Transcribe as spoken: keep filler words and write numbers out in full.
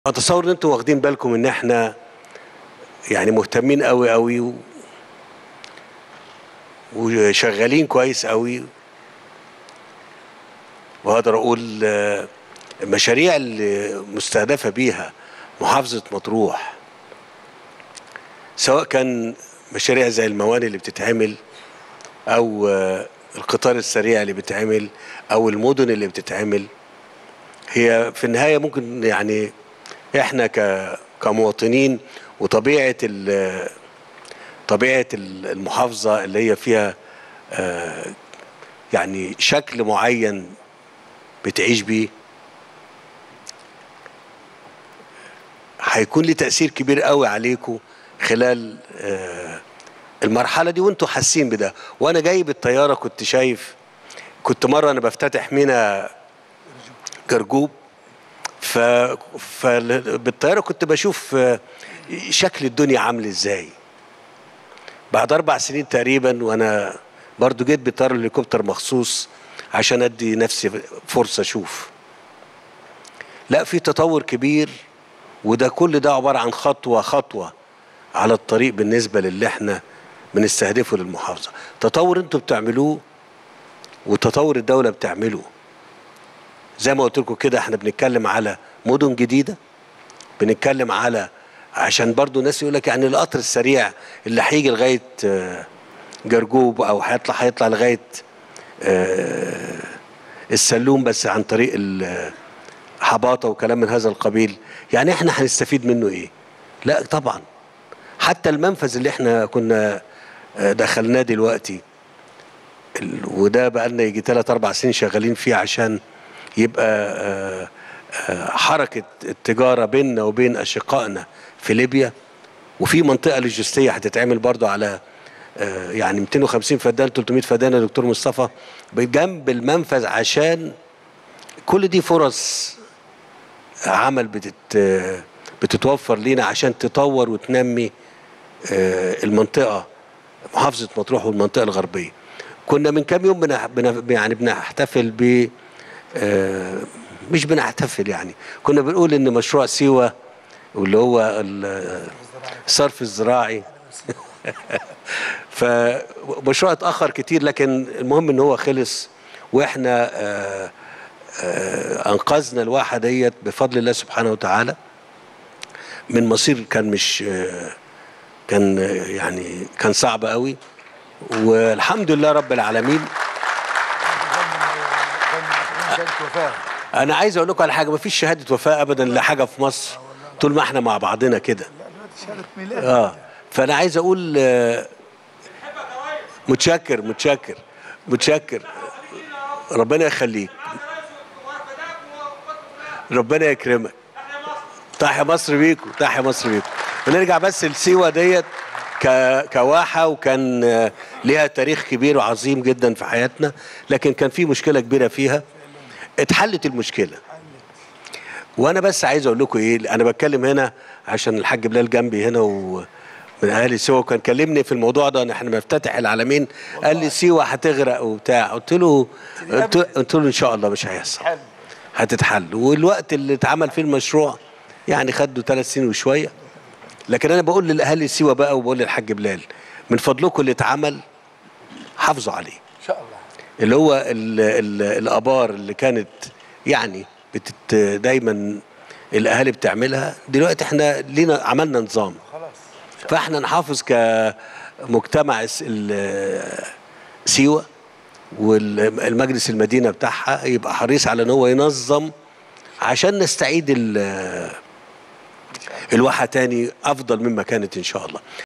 اتصور ان انتم واخدين بالكم ان احنا يعني مهتمين قوي قوي و... وشغالين كويس قوي، واقدر اقول المشاريع اللي مستهدفه بيها محافظه مطروح، سواء كان مشاريع زي الموانئ اللي بتتعمل او القطار السريع اللي بيتعمل او المدن اللي بتتعمل، هي في النهايه ممكن يعني احنا كمواطنين وطبيعه طبيعه المحافظه اللي هي فيها يعني شكل معين بتعيش بيه، هيكون لي تأثير كبير قوي عليكم خلال المرحله ددي، وانتوا حاسين بده. وانا جاي بالطياره كنت شايف، كنت مره انا بفتتح ميناء جرجوب، ف فبالطياره كنت بشوف شكل الدنيا عامل ازاي بعد اربع سنين تقريبا، وانا برضو جيت بطياره الهليكوبتر مخصوص عشان ادي نفسي فرصه اشوف. لا، في تطور كبير، وده كل ده عباره عن خطوه خطوه على الطريق بالنسبه للي احنا بنستهدفه للمحافظه. تطور انتوا بتعملوه وتطور الدوله بتعمله. زي ما قلت لكم كده، احنا بنتكلم على مدن جديده، بنتكلم على عشان برضو الناس يقول لك يعني القطر السريع اللي هيجي لغايه جرجوب او هيطلع هيطلع لغايه السلوم بس عن طريق الحباطه وكلام من هذا القبيل، يعني احنا هنستفيد منه ايه؟ لا طبعا، حتى المنفذ اللي احنا كنا دخلناه دلوقتي، وده بقى لنا يجي ثلاث اربع سنين شغالين فيه عشان يبقى حركه التجاره بيننا وبين اشقائنا في ليبيا، وفي منطقه لوجستيه هتتعمل برضو على يعني مئتين وخمسين فدان ثلاثمئة فدان يا دكتور مصطفى بجنب المنفذ، عشان كل دي فرص عمل بتت بتتوفر لينا عشان تطور وتنمي المنطقه محافظه مطروح والمنطقه الغربيه. كنا من كام يوم بنا بنا يعني بنحتفل ب مش بنحتفل يعني كنا بنقول ان مشروع سيوه واللي هو الصرف الزراعي فمشروع اتاخر كتير، لكن المهم ان هو خلص، واحنا آآ آآ انقذنا الواحه ديت بفضل الله سبحانه وتعالى من مصير كان مش كان يعني كان صعب قوي، والحمد لله رب العالمين. انا عايز اقول لكم على حاجه، مفيش شهاده وفاه ابدا لحاجه في مصر طول ما احنا مع بعضنا كده. اه فانا عايز اقول متشكر متشكر متشكر ربنا يخليك، ربنا يكرمك. تحيا مصر بيكم، تحيا مصر بيكم. ونرجع بس لسيوه ديت كواحه، وكان ليها تاريخ كبير وعظيم جدا في حياتنا، لكن كان في مشكله كبيره فيها، اتحلت المشكله. وانا بس عايز اقول لكم ايه، انا بتكلم هنا عشان الحاج بلال جنبي هنا و من اهالي سيوه، كان كلمني في الموضوع ده ان احنا بنفتتح العالمين، قال لي سيوه هتغرق وبتاع، قلت له قلت له ان شاء الله مش هيحصل، هتتحل. والوقت اللي اتعمل فيه المشروع يعني خدوا ثلاث سنين وشويه، لكن انا بقول للاهالي سيوه بقى وبقول للحاج بلال، من فضلكم اللي اتعمل حافظوا عليه ان شاء الله، اللي هو ال ال الابار اللي كانت يعني بتت دايما الاهالي بتعملها، دلوقتي احنا لينا عملنا نظام، فاحنا نحافظ كمجتمع سيوه، والمجلس المدينه بتاعها يبقى حريص على ان هو ينظم عشان نستعيد الواحه تاني افضل مما كانت ان شاء الله.